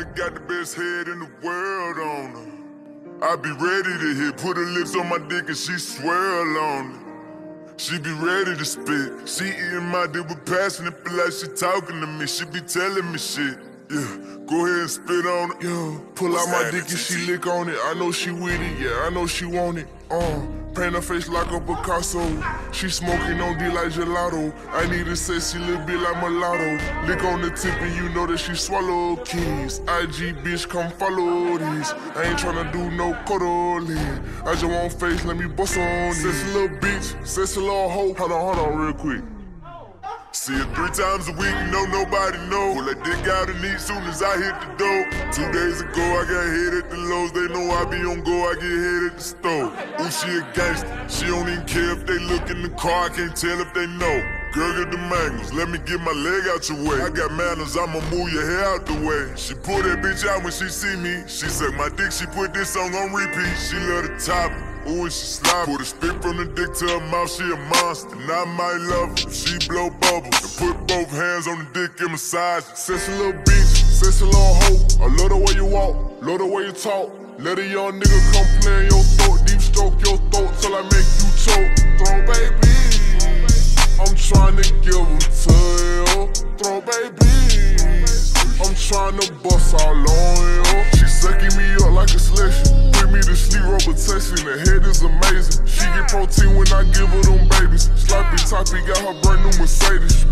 nigga got the best head in the world on her. I be ready to hit, put her lips on my dick and she swirl on it. She be ready to spit. She eating my dick with passion, it feel like she talking to me. She be telling me shit. Yeah, go ahead and spit on it. Yeah, pull out my dick and she lick on it. I know she with it, yeah, I know she want it. Paint her face like a Picasso. She smoking on D like gelato. I need a sexy little bit like mulatto. Lick on the tip and you know that she swallow keys. IG bitch, come follow these. I ain't tryna do no cuddling. I just want face, let me bust on it. Sexy little bitch, sexy little hoe. Hold on real quick. See her 3 times a week, nobody know. Pull that dick out and eat soon as I hit the door. 2 days ago, I got hit at the Lowe's. They know I be on go, I get hit at the store. Ooh, she a gangster. She don't even care if they look in the car. I can't tell if they know. Girl, get the mangoes. Let me get my leg out your way. I got manners, I'ma move your hair out the way. She pull that bitch out when she see me. She suck my dick, she put this song on repeat. She love the top. Ooh, and she sloppy. Put a spit from the dick to her mouth, she a monster. And I might love her if she blow bubbles. And put both hands on the dick and massage it. Sexy little bitch, sexy little hoe. I love the way you walk, love the way you talk. Let a young nigga come play in your throat. Deep stroke your throat till I make you choke. Throw babies, I'm trying to give them to you. Throw babies, I'm trying to bust all on you. She sucking me up like a selection. Me to sleep robotation, the head is amazing. She get protein when I give her them babies. Sloppy toppy got her brand new Mercedes.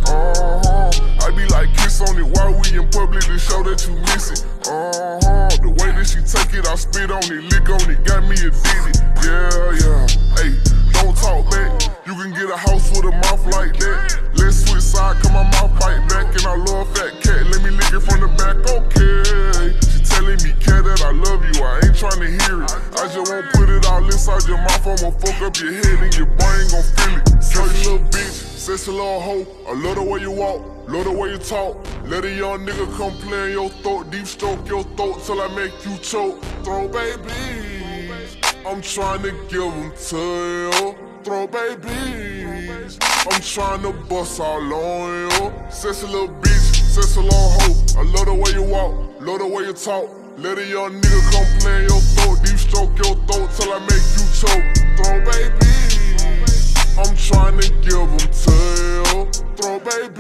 I be like kiss on it while we in public to show that you miss it. The way that she take it, I spit on it, lick on it, got me addicted. Yeah, hey, don't talk back. You can get a house with a mouth like that. Let's switch side, cause my mouth bite back. And I love fat cat, let me lick it from the back, okay. Telling me, cat, that I love you, I ain't tryna hear it. I just won't put it all inside your mouth, I'ma fuck up your head and your brain gon' feel it. Sexy little bitch, sexy little hoe. I love the way you walk, love the way you talk. Let a young nigga come play in your throat, deep stroke your throat till I make you choke. Throw babies, I'm tryna give them to you. Throw babies, I'm tryna bust all on you. Sexy little bitch, sexy little hoe. I love the way you walk, love the way you talk. Let a young nigga come play in your throat, deep stroke your throat till I make you choke. Throw babies, I'm tryna give them to you. Throw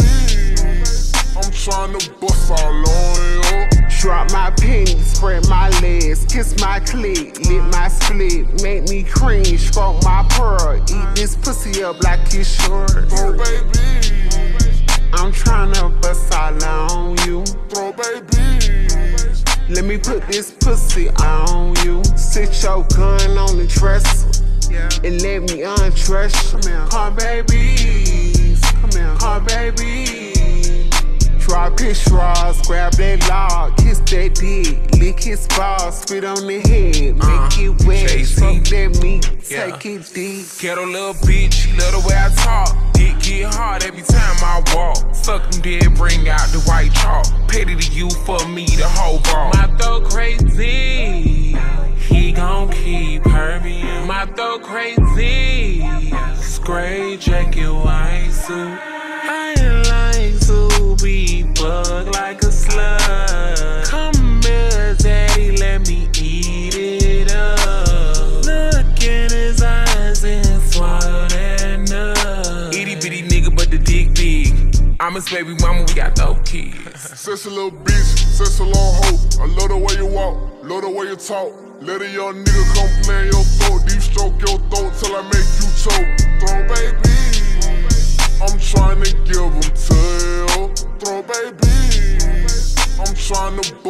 babies, I'm tryna bust all on you. Drop my pennies, spread my legs, kiss my clit, lit my split, make me cream, stroke my pearl, eat this pussy up like it's yours. Throw babies, I'm tryna bust all on you. Throw babies, let me put this pussy on you. Sit your gun on the dresser, and let me undress you. Come babies, come babies. Drop his straws, grab that log, kiss that dick, lick his balls, spit on the head, make it wet, fuck that meat, take it deep. Ghetto little bitch, she love the way I talk. Dick get hard every time I walk. Suck him dead, bring out the white chalk. Petty to you for me, the whole ball. My throat crazy, he gon' keep hurting. My throat crazy, gray jacket, white suit. I like to be bugged like a slug. Come here, daddy, let me eat it up. Look in his eyes and swallow that nut. Itty bitty nigga, but the dick big. I'm his baby mama, we got dope kids. Sexy little bitch, sexy little hoe. I love the way you walk, love the way you talk. Let a young nigga come play in your throat, deep stroke your throat till I make you choke. Throw babies, I'm tryna give them to you. Throw babies, I'm tryna